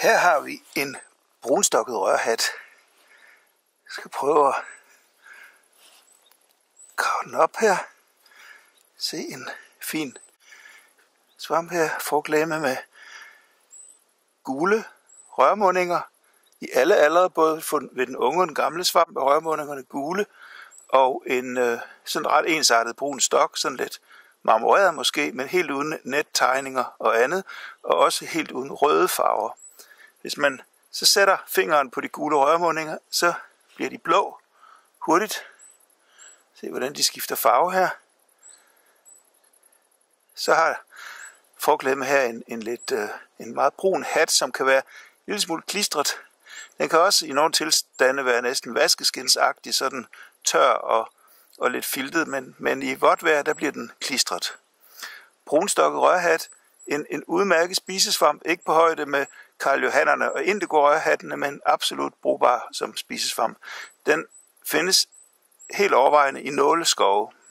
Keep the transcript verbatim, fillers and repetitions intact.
Her har vi en brunstokket rørhat. Jeg skal prøve at grave den op her. Se en fin svamp her, frugtlæme med gule rørmundinger i alle aldre, både ved den unge og den gamle svamp er rørmundingerne gule, og en øh, sådan ret ensartet brun stok, sådan lidt marmoreret måske, men helt uden nettegninger og andet, og også helt uden røde farver. Hvis man så sætter fingeren på de gule rørmundinger, så bliver de blå hurtigt. Se hvordan de skifter farve her. Så har frugtlæmme her en, en, lidt, øh, en meget brun hat, som kan være en lille smule klistret. Den kan også i nogle tilstande være næsten vaskeskinsagtig, sådan tør og, og lidt filtet, men, men i vådt vejr, der bliver den klistret. Brunstokket rørhat, en, en udmærket spisesvamp, ikke på højde med Karl Johannerne og indigo rørhattene, men absolut brugbar som spisesvamp. Den findes helt overvejende i nåleskove.